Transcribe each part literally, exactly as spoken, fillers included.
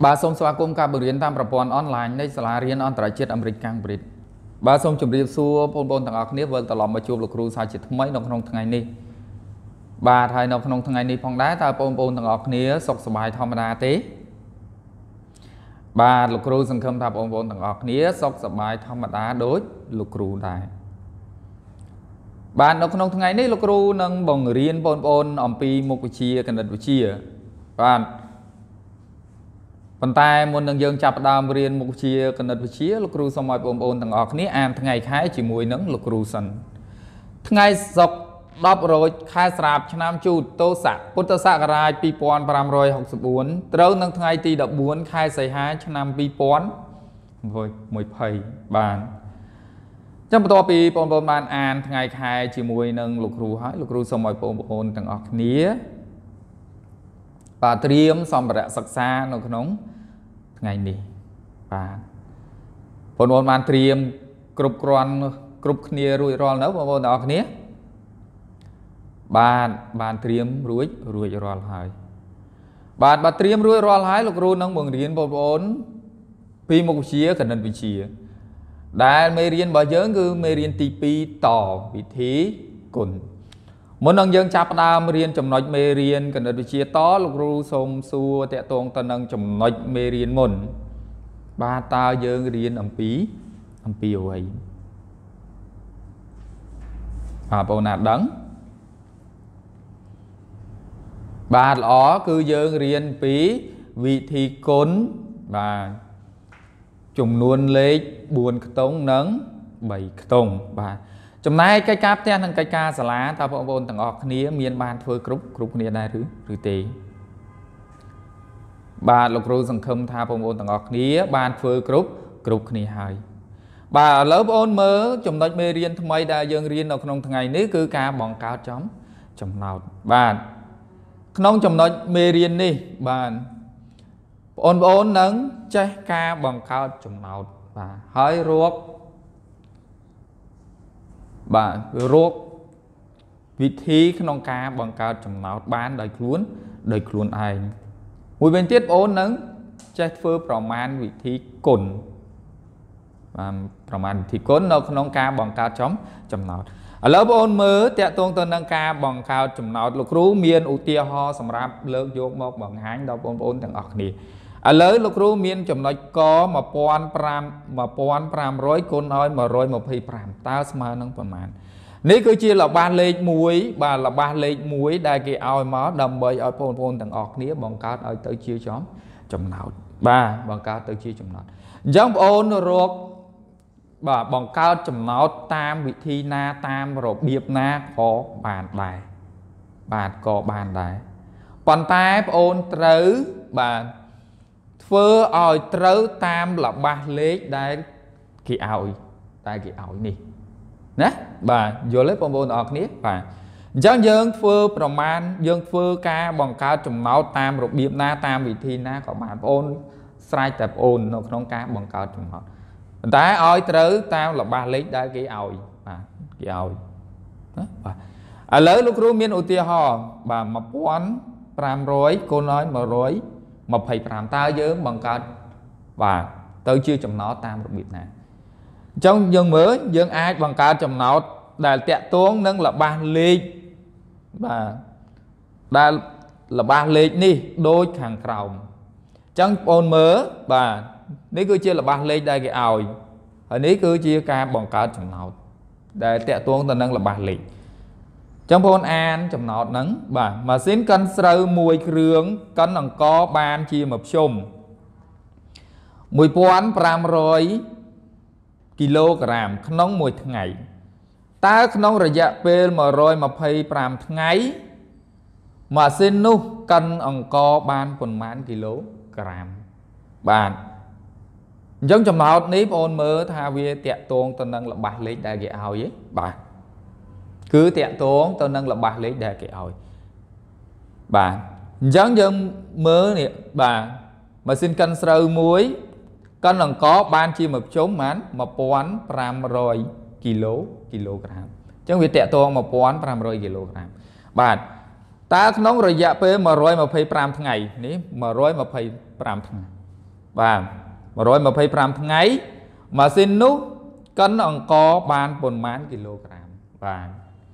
bà xong xóa cung cả bờ riêng tamប្រព័ន្ធ online នៃសាលារៀនអន្តរជាតិអាមេរិកកាំងប្រិតបាទសូមជម្រាបសួរបងប្អូនទាំងអស់គ្នាវិលត្រឡប់មកជួបលោកគ្រូសាជាថ្មីនៅក្នុងថ្ងៃនេះបាទហើយនៅក្នុងថ្ងៃនេះផងដែរតើបងប្អូនទាំងអស់គ្នាសុខសប្បាយធម្មតាទេបាទលោកគ្រូសង្ឃឹមថាបងប្អូនទាំងអស់គ្នាសុខសប្បាយធម្មតាដូចលោកគ្រូដែរបាទនៅក្នុងថ្ងៃនេះលោកគ្រូនឹងបង្រៀនបងប្អូនអំពីមុខវិជ្ជាគណិតវិទ្យាបាទប៉ុន្តែមុននឹងយើងចាប់ផ្ដើមរៀនមុខវិជ្ជាគណិតវិទ្យាលោកគ្រូសូមឲ្យបងប្អូនទាំងអស់គ្នាអានថ្ងៃខែជាមួយនឹងលោកគ្រូសិនថ្ងៃសុក្រដប់រោចខែស្រាបឆ្នាំជូតទោស័កពុទ្ធសករាជពីរពាន់ប្រាំរយហកសិបបួនត្រូវនឹងថ្ងៃទីដប់បួនខែសីហាឆ្នាំពីរពាន់មួយភ័យបានចាំបន្ទាប់ពីបងប្អូនបានអានថ្ងៃខែជាមួយនឹងលោកគ្រូហើយលោកគ្រូសូមឲ្យបងប្អូនទាំងអស់គ្នាបាទត្រៀមសម្ភារៈសិក្សានៅក្នុងថ្ងៃនេះបាទបងប្អូនបានត្រៀមគ្រប់គ្រាន់គ្រប់គ្នារួចរាល់នៅបងប្អូនទាំងអស់គ្នាបាទបានត្រៀមរួចរួចរាល់ហើយបាទបាទត្រៀមរួចរាល់ហើយលោកគ្រូនឹងបង្រៀនបងប្អូនពីមុខវិជ្ជាគណិតវិទ្យាដែលមេរៀនរបស់យើងគឺមេរៀនទីពីរតវិធីគុណមុននឹងយើងចាប់ផ្ដើមរៀនចំណុចមេរៀនគណិតវិទ្យាតលោកគ្រូសូមសួរតាក់ទងទៅនឹងចំណុចមេរៀនមុនបាទតើយើងរៀនអំពីអំពីអ្វីបាទបងណាដឹងបាទល្អគឺយើងរៀនពីវិធីគុណបាទចំនួនលេខបួនខ្ទង់និងបីខ្ទង់បាទចំណែកកិច្ចការផ្ទះនិងកិច្ចការសាលាតើបងប្អូនទាំងអស់គ្នាមានបានធ្វើគ្រប់គ្រប់គ្នាដែរឬឬទេបាទលោកគ្រូសង្ឃឹមថាបងប្អូនទាំងអស់គ្នាបានធ្វើគ្រប់គ្រប់គ្នាហើយបាទឥឡូវបងប្អូនមើលចំណុចមេរៀនថ្មីដែលយើងរៀននៅក្នុងថ្ងៃនេះគឺការបង្កើតចំចំណោទបាទក្នុងចំណុចមេរៀននេះបាទបងប្អូននឹងចេះការបង្កើតចំណោទបាទហើយរកបាទរកវិធីក្នុងការបង្កើតចំណោទបានដោយខ្លួនដោយខ្លួនឯងមួយវិញទៀតបងប្អូននឹងចេះធ្វើប្រមាណវិធីគុណបាទប្រមាណវិធីគុណនៅក្នុងការបង្កើតចំចំណោទឥឡូវបងប្អូនមើលតាក់ទងទៅនឹងការបង្កើតចំណោទលោកគ្រូមានឧទាហរណ៍សម្រាប់លើកយកមកបង្ហាញដល់បងប្អូនទាំងអស់គ្នាឥឡូវលោកគ្រូមានចំណុចកmột nghìn năm trămគុណឲ្យmột trăm hai mươi lămតើស្មើនឹងប្រមាណនេះគឺជាល្បះលេខមួយបាទល្បះលេខមួយដែលគេឲ្យមកដើម្បីឲ្យបងប្អូនទាំងអស់គ្នាបង្កើតឲ្យទៅជាចំចំណោទបាទបង្កើតទៅជាចំណោទអញ្ចឹងបងប្អូនរកបាទបង្កើតចំណោទតាមវិធីណាតាមរបៀបណាក៏បានដែរបាទក៏បានដែរប៉ុន្តែបងប្អូនត្រូវបាទធ្វើឲ្យត្រូវតាមល្បះលេខដែលគេឲ្យតែគេឲ្យនេះណាបាទយល់ទេបងប្អូនទាំងអស់គ្នាបាទអញ្ចឹងយើងធ្វើប្រមាណយើងធ្វើការបង្កើតចំណោទតាមរបៀបណាតាមវិធីណាក៏បានបងប្អូនស្រេចតែបងប្អូននៅក្នុងការបង្កើតចំណោទប៉ុន្តែឲ្យត្រូវតាមល្បះលេខដែលគេឲ្យបាទគេឲ្យណាបាទឥឡូវលោកគ្រូមានឧទាហរណ៍បាទmột nghìn năm trămគុណឲ្យmột trăm hai mươi lămតើយើងបង្កើតបាទទៅជាចំណោទតាមរបៀបណាអញ្ចឹងយើងមើលយើងអាចបង្កើតចំណោទដែលតាក់ទងនឹងល្បះលេខបាទដែលល្បះលេខនេះដូចខាងក្រោមអញ្ចឹងបងប្អូនមើលបាទនេះគឺជាល្បះលេខដែលគេឲ្យហើយនេះគឺជាការបង្កើតចំណោទដែលតាក់ទងទៅនឹងល្បះលេខចឹងបងប្អូនអានចំណោទហ្នឹងបាទម៉ាស៊ីនកិនស្រូវមួយគ្រឿងកិនអង្ករបានជាមួយភ្ជុំmột nghìn năm trămគីឡូក្រាមក្នុងមួយថ្ងៃតើក្នុងរយៈពេលmột trăm hai mươi lămថ្ងៃម៉ាស៊ីននោះកិនអង្ករបានប៉ុន្មានគីឡូក្រាមបាទអញ្ចឹងចំណោទនេះបងប្អូនមើលថាវាតាក់ទងទៅនឹងល្បះលេខដែលគេឲ្យទេបាទគឺតាក់ទងទៅនឹងល្បះលេខដែលគេឲ្យបាទអញ្ចឹងយើងមើលនេះបាទម៉ាស៊ីនកិនស្រូវមួយកិនអង្ករបានជាមួយភ្ជុំបានmột nghìn năm trămគីឡូគីឡូក្រាមអញ្ចឹងវាតាក់ទងmột nghìn năm trămគីឡូក្រាមបាទតើក្នុងរយៈពេលmột trăm hai mươi lămថ្ងៃនេះmột trăm hai mươi lămថ្ងៃបាទmột trăm hai mươi lămថ្ងៃម៉ាស៊ីននោះកិនអង្ករបានប៉ុន្មានគីឡូក្រាមបាទ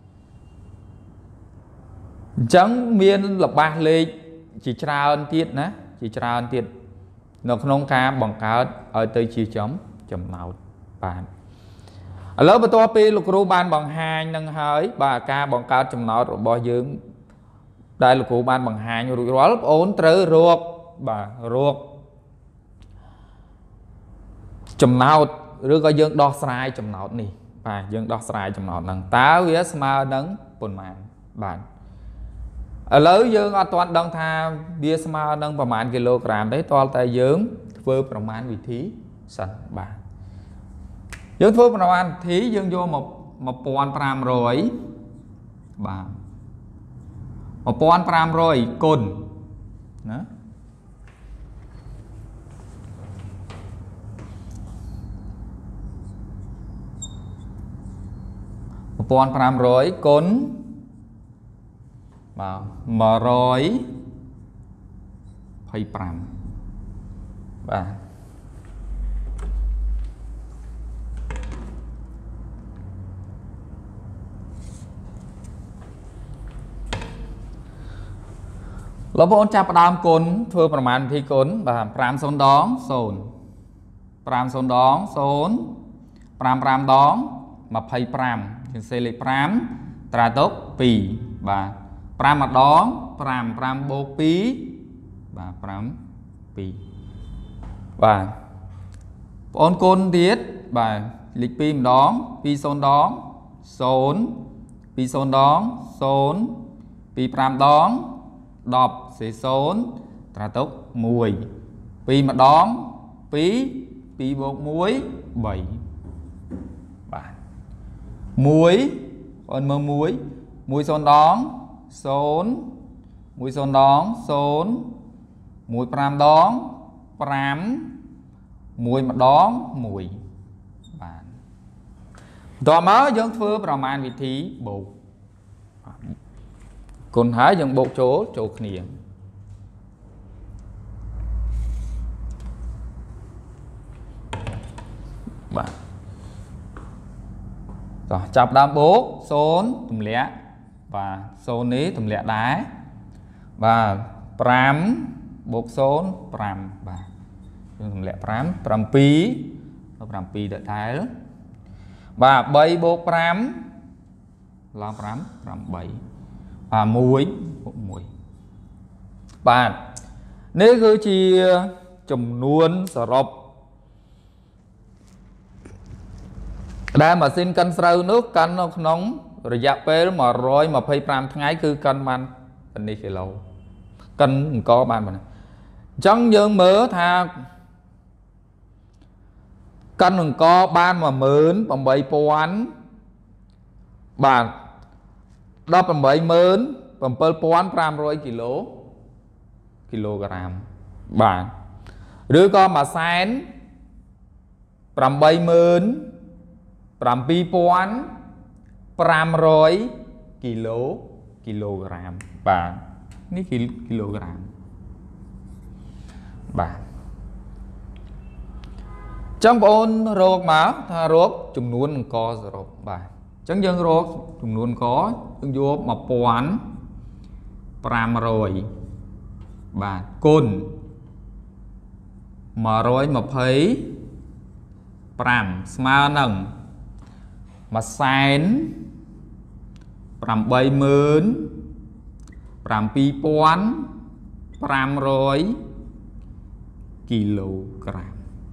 អញ្ចឹងមានល្បះលេខជាច្រើនទៀតណាជាច្រើនទៀតនៅក្នុងការបង្កើតឲ្យទៅជាចំចំណោទបាទឥឡូវបន្ទាប់ពីលោកគ្រូបានបង្ហាញនឹងហើយបាទការបង្កើតចំណោទរបស់យើងដែលលោកគ្រូបានបង្ហាញរួចរាល់បងអូនត្រូវរកបាទរកចំណោទឬក៏យើងដោះស្រាយចំណោទនេះបាទយើងដោះស្រាយចំណោទហ្នឹងតើវាស្មើនឹងប៉ុន្មានបាទឥឡូវយើងអត់ទាន់ដឹងថាវាស្មើនឹងប្រមាណគីឡូក្រាមទេទាល់តែយើងធ្វើប្រមាណវិធីសិនបាទយើងធ្វើប្រមាណវិធីយើងយកមកmột nghìn năm trămបាទmột nghìn năm trămគុណណាmột nghìn năm trămគុណបាទmột trăm hai mươi lămបាទលោកបងចាប់ផ្ដើមគុណធ្វើប្រមាណវិធីគុណបាទប្រាំសូន្យដងសូន្យប្រាំសូន្យដងសូន្យប្រាំប្រាំដងยี่สิบห้าយើងសេលេខប្រាំត្រាទុកពីរបាទប្រាំម្ដងប្រាំប្រាំបូកពីរបាទប្រាំពីរបាទបងអូនគុណទៀតបាទលេខពីរម្ដងពីរសូន្យដងសូន្យពីរសូន្យដងសូន្យពីរប្រាំដងដប់សេសូន្យត្រាទុកមួយពីរម្ដងពីរពីរបូកមួយបីបាទមួយបងមើលមួយមួយសូន្យដងសូន្យមួយសូន្យដងសូន្យមួយប្រាំដងប្រាំមួយម្ដងមួយបាទតមកយើងធ្វើប្រមាណវិធីបូកគុណហើយយើងបូកចូលចូលគ្នាបាទតោះចាប់ដើមបូកសូន្យទម្លាក់បាទសូន្យនេះទម្លាក់ដែរបាទប្រាំបូកសូន្យប្រាំបាទយើងទម្លាក់ប្រាំប្រាំពីរប្រាំពីរដដែលបាទបីបូកប្រាំឡើងប្រាំប្រាំបីបាទមួយមួយបាទនេះគឺជាចំនួនសរុបដែលម៉ាស៊ីនកិនស្រូវនោះកិននៅក្នុងរយៈពេលmột trăm hai mươi lămថ្ងៃគឺកិនបានប៉ុណ្នេះគីឡូកិនអង្គបានប៉ុណ្ណាអញ្ចឹងយើងមើលថាកិនអង្គបានmột nghìn tám trămបាទដប់támម៉ឺនbảy nghìn năm trămគីឡូគីឡូក្រាមបាទឬក៏មួយសែនtámម៉ឺនbảy nghìn năm trămគីឡូគីឡូក្រាមបាទនេះគីឡូក្រាមបាទចឹងបងអូនរកមកថារកចំនួនអង្គសរុបបាទចឹងយើងរកចំនួនអង្គយើងយកmột nghìn năm trămបាទគុណmột trăm hai mươi lămស្មើនឹងមួយសែនtámម៉ឺនbảy nghìn năm trămគីឡូក្រាម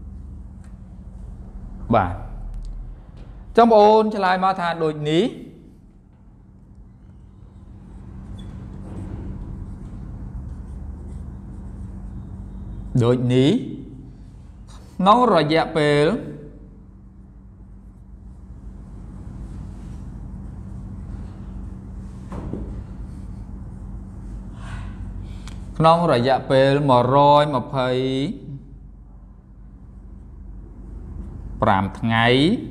បាទចាំបងអូនឆ្លើយមកថាដូចនេះដូចនេះក្នុងរយៈពេលក្នុងរយៈពេលmột trăm hai mươi lămថ្ងៃ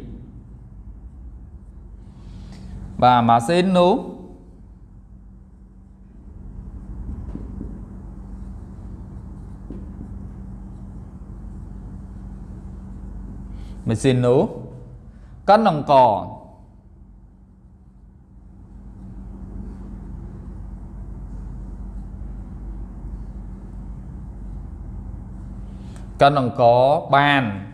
បាទម៉ាស៊ីននោះ mày xin nú cân nòng cò cân nòng có bàn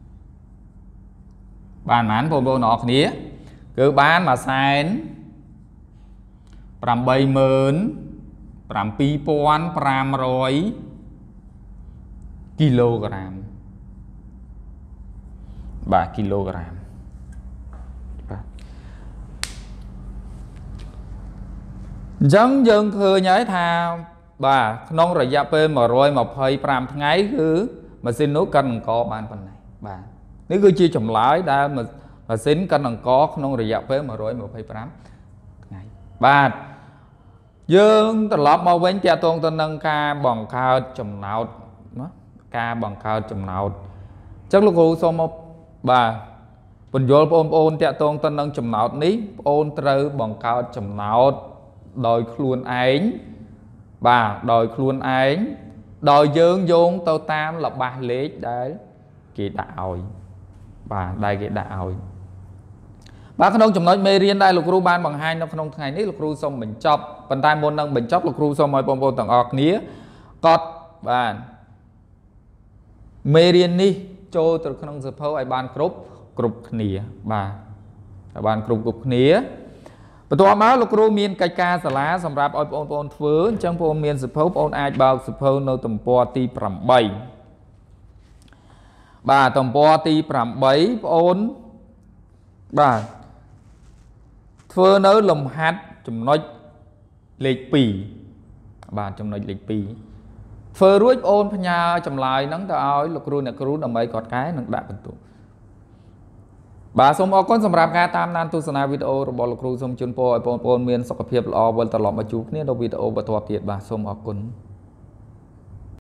bàn mán bồn bồn nọ khía cứ bán mà sai pram bay mớn pram pi pon pram rồi kg ba kg dân dân khơi nhảy thà bà non rồi gia pê mà rồi mà phơi pram ngày cứ mà xin nấu canh có bàn phần này bà nếu cứ chia chồng lái đã mà mà xin canh có non rồi gia pê mà rồi mà phơi pram ngày bà dương từ lọp mau bánh cha tôn tên nâng ca bằng cao chồng nào ca bằng cao chồng nào chắc lúc cô xong một bà bình vô ôn ôn cha tôn tên nâng chồng nào ní ôn trừ bằng cao chồng nào đòi luôn ánh bà đòi luôn ánh đòi dương dung tao tam là ba lết đấy kỳ đạo bà đây kỳ đạo bà không chồng nói mê riêng đây lục ru ban bằng hai nó không ngày ní lục ru xong mình chọc bàn tay môn nâng mình chọc lục ru xong rồi bông bông tầng ọt nía cọt bà mê riêng ní cho từ không sập hậu ai ban cướp cướp nía bà ban cướp cướp nía và tôi máu lục ru miên cây ca sả lá sầm rạp oi ôn ôn phớ trong ôn miên sập hậu ôn ai bao sập hậu nơi tầm po ti pram bảy bà tầm po ti pram bảy ôn bà phơ nỡ lồng hát chùm nói lệch pì bà chùm nói lệch pì phơ ruột ôn phải nhà chùm lại nắng ta ơi lục ru nè ru nằm mấy cọt cái nắng đại bình tụ bà xong ở con sầm rạp ga tam nan tu sana video rồi bỏ lục ru xong chun po ôn ôn miên sọc phiệp lò vân tờ lọm mà chú kia đâu video bật thọp thiệt bà xong ở con